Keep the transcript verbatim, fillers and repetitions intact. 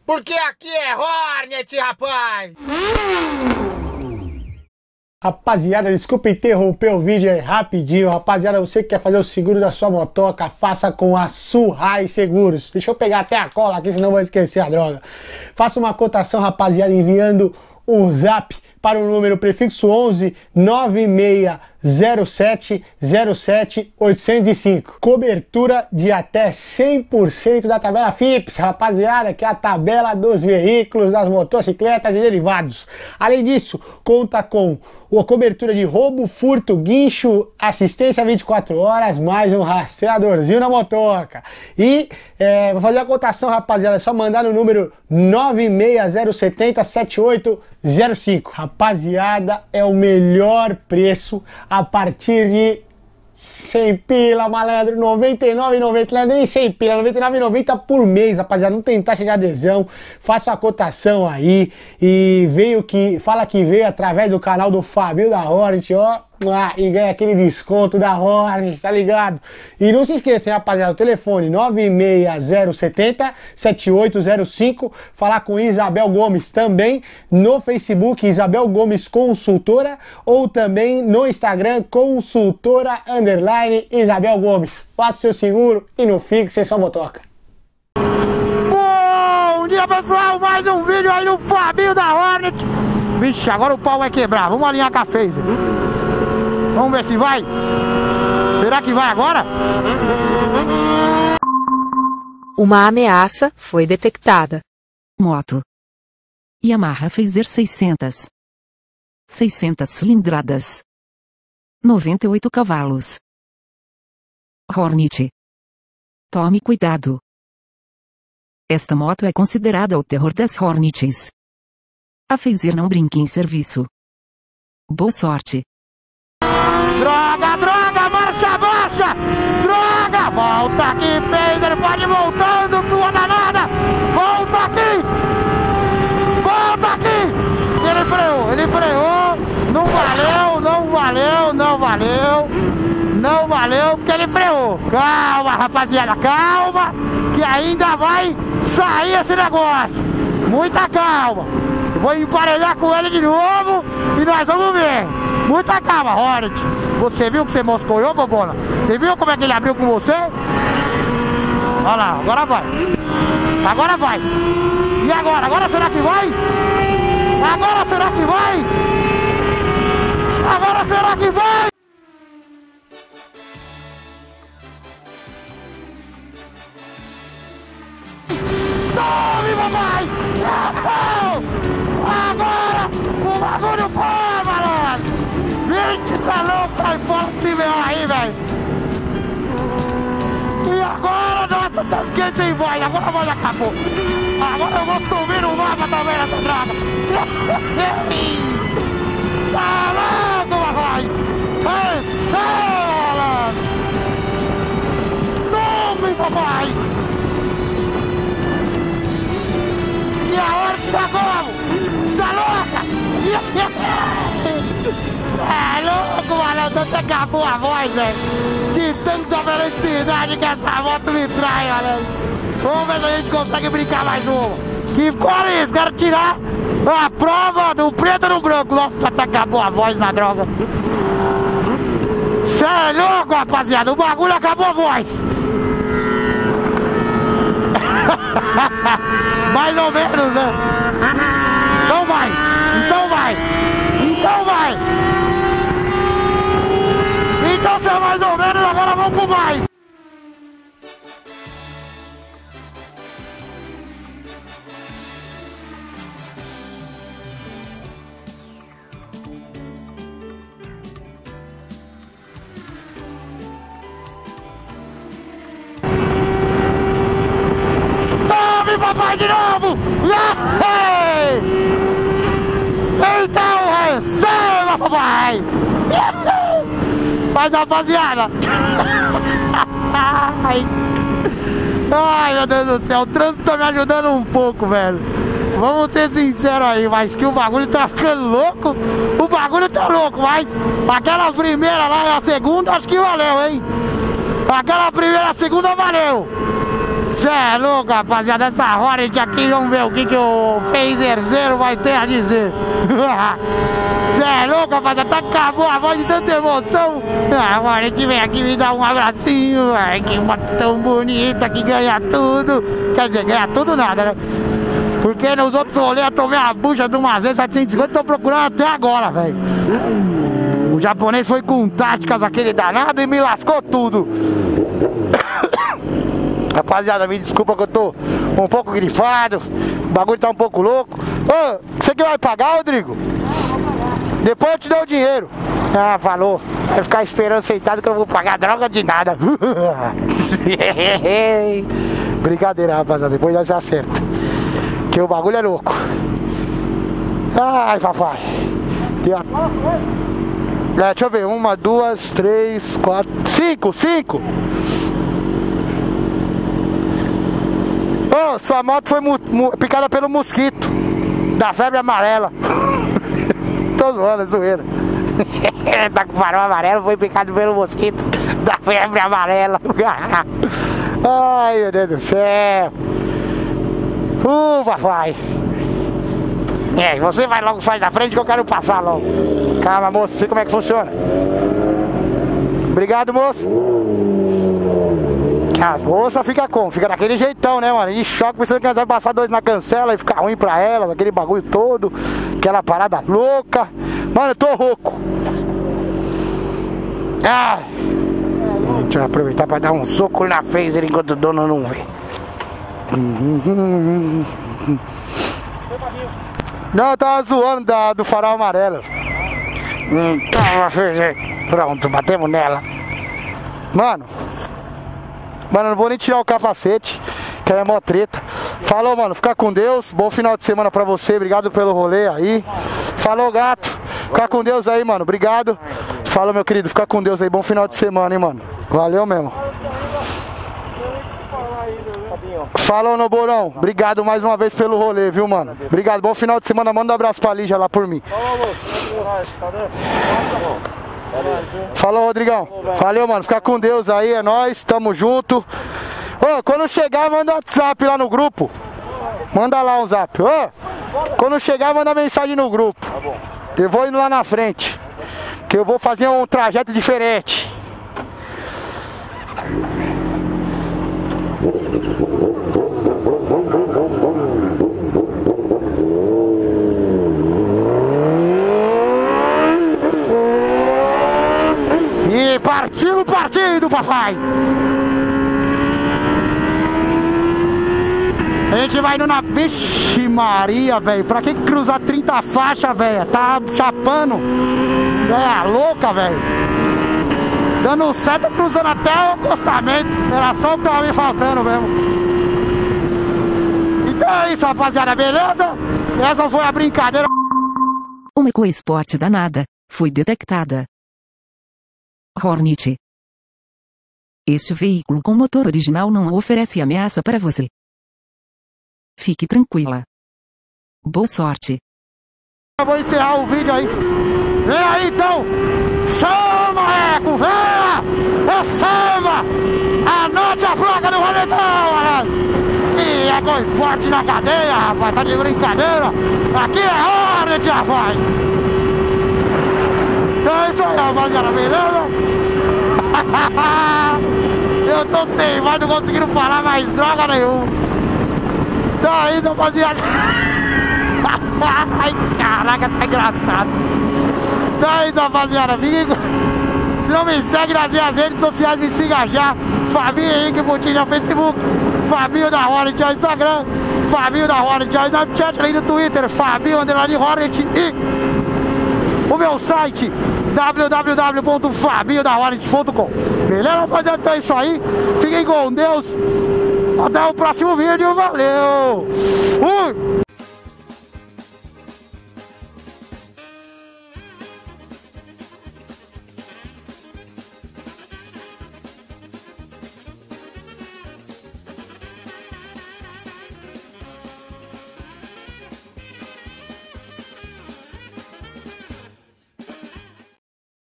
Porque aqui é Hornet, rapaz! Rapaziada, desculpa interromper o vídeo aí rapidinho. Rapaziada, você que quer fazer o seguro da sua motoca, faça com a Surrai Seguros. Deixa eu pegar até a cola aqui, senão eu vou esquecer a droga. Faça uma cotação, rapaziada, enviando um zap para o número prefixo onze nove seis zero sete zero sete oito zero cinco. Cobertura de até cem por cento da tabela F I P S, rapaziada, que é a tabela dos veículos, das motocicletas e derivados. Além disso, conta com a cobertura de roubo, furto, guincho, assistência vinte e quatro horas, mais um rastreadorzinho na motoca. E é, vou fazer a cotação, rapaziada, é só mandar no número nove seis zero sete zero sete oito zero cinco. Rapaziada, é o melhor preço a partir de cem pila, malandro, noventa e nove reais e noventa centavos, não é nem cem pila, noventa e nove reais e noventa centavos por mês, rapaziada, não tem taxa de adesão. Faça a cotação aí e veio que, fala que veio através do canal do Fabio da Hornet, ó, ah, e ganha aquele desconto da Hornet, tá ligado? E não se esqueça, hein, rapaziada, o telefone nove seis zero sete zero sete oito zero cinco, falar com Isabel Gomes também no Facebook, Isabel Gomes Consultora, ou também no Instagram, Consultora Underline Isabel Gomes. Faça seu seguro e não fique sem sua motoca. Bom dia, pessoal, mais um vídeo aí no Fabinho da Hornet. Vixe, agora o pau vai quebrar, vamos alinhar com a Phaser. Vamos ver se vai. Será que vai agora? Uma ameaça foi detectada. Moto Yamaha Phaser seiscentos. seiscentas cilindradas. noventa e oito cavalos. Hornet. Tome cuidado. Esta moto é considerada o terror das Hornets. A Phaser não brinca em serviço. Boa sorte. Droga, droga, marcha, marcha! Droga! Volta aqui, Phaser, pode ir voltando, sua danada! Volta aqui! Volta aqui! Ele freou, ele freou! Não valeu, não valeu, não valeu! Não valeu porque ele freou! Calma, rapaziada, calma! Que ainda vai sair esse negócio! Muita calma! Vou emparelhar com ele de novo e nós vamos ver! Muita calma, Hornet! Você viu que você moscou, Bobona? Você viu como é que ele abriu com você? Olha lá, agora vai. Agora vai. E agora? Agora será que vai? Agora será que vai? Agora será que vai? Tome, papai! Agora o bagulho foi, malandro! vinte tá louco, sai fora desse meu aí, velho! E agora, nossa, tá quem sem voz, agora a voz acabou! Agora eu vou subir no mapa também nessa droga! Tá louco, papai! É sério! Tome, papai! E a hora que tá como? Tá louca? É louco, malandro, até acabou a voz, velho. De tanta velocidade que essa moto me traz, malandro. Vamos ver se a gente consegue brincar mais uma. Que fora isso, quero tirar a prova do preto no branco. Nossa, até acabou a voz na droga. Cê é louco, rapaziada, o bagulho acabou a voz. Mais ou menos, né? Então vai, então vai, então vai. Então se é mais ou menos, agora vamos pro mais. Tome, papai, de novo! Então receba, papai! Mas, rapaziada! Ai. Ai, meu Deus do céu, o trânsito tá me ajudando um pouco, velho. Vamos ser sinceros aí, mas que o bagulho tá ficando louco. O bagulho tá louco, mas aquela primeira lá e a segunda acho que valeu, hein? Aquela primeira, a segunda valeu. Cê é louco, rapaziada, essa Hornet aqui, vamos ver o que, que o Phaserzeiro vai ter a dizer. Cê é louco, rapaziada, acabou a voz de tanta emoção. A Hornet vem aqui me dar um abracinho, ai, que moto tão bonita que ganha tudo. Quer dizer, ganha tudo nada, né? Porque nos outros rolês eu tomei a bucha de uma Z setecentos e cinquenta, tô procurando até agora, velho. O japonês foi com táticas aquele danado e me lascou tudo. Rapaziada, me desculpa que eu tô um pouco grifado, o bagulho tá um pouco louco. Ô, você que vai pagar, Rodrigo? Depois eu te dou o dinheiro. Ah, falou. Vai ficar esperando sentado que eu vou pagar droga de nada. Brincadeira, rapaziada, depois nós acerta. Que o bagulho é louco. Ai, papai. É, deixa eu ver, uma, duas, três, quatro, cinco, cinco. Ô, oh, sua moto foi picada pelo mosquito da febre amarela. Tô zoando, é zoeira. Tá com farol amarelo, foi picado pelo mosquito da febre amarela. Ai, meu Deus do céu. Uh, papai. É, você vai logo sair da frente que eu quero passar logo. Calma, moço, sei como é que funciona. Obrigado, moço. Que as moças ficam como? Fica daquele jeitão, né, mano? E choque, pensando que elas vão passar dois na cancela e ficar ruim pra elas, aquele bagulho todo, aquela parada louca. Mano, eu tô rouco. Ai. Deixa eu aproveitar pra dar um soco na Phaser enquanto o dono não vê. Não, eu tava zoando da, do farol amarelo. Hum, tava, pronto, batemos nela. Mano, mano, eu não vou nem tirar o capacete, que é mó treta. Falou, mano, fica com Deus. Bom final de semana pra você, obrigado pelo rolê aí. Falou, gato, fica com Deus aí, mano, obrigado. Falou, meu querido, fica com Deus aí, bom final de semana, hein, mano. Valeu mesmo. Falou, Noborão, obrigado mais uma vez pelo rolê, viu, mano? Obrigado, bom final de semana, manda um abraço pra Lígia lá por mim. Falou, Rodrigão. Valeu, mano, fica com Deus aí, é nóis, tamo junto. Ô, quando chegar, manda um WhatsApp lá no grupo. Manda lá um zap. Ô, quando chegar, manda mensagem no grupo. Eu vou indo lá na frente, que eu vou fazer um trajeto diferente. E partiu, partido, papai! A gente vai indo na... Vixe Maria, velho. Pra que cruzar trinta faixas, velho? Tá chapando. É louca, velho. Dando seta, cruzando até o acostamento. Era só o que tava me faltando mesmo. Então é isso, rapaziada, beleza? Essa foi a brincadeira. Uma EcoSport danada foi detectada. Hornet. Este veículo com motor original não oferece ameaça para você. Fique tranquila. Boa sorte. Eu vou encerrar o vídeo aí. Vem aí então. Chama, Eco, venha. Receba. Anote a placa do Hornetão, galera. E EcoSport na cadeia, rapaz. Tá de brincadeira. Aqui é Hornet, rapaz. Então é isso aí, rapaziada, beleza? Eu tô sem mais, não conseguindo falar mais droga nenhuma. Então é isso, rapaziada. Ai, caraca, tá engraçado. Então é isso, rapaziada. Fica... Se não me segue nas minhas redes sociais, me siga já. Fabinho Henrique Putinha no Facebook. Fabinho da Hornet no Instagram. Fabinho da Hornet no Snapchat, além do Twitter. Fabinho Underline Hornet e... o meu site w w w ponto fabinho da hornet ponto com. Beleza, rapaziada? Então é isso aí. Fiquem com Deus. Até o próximo vídeo. Valeu! Fui!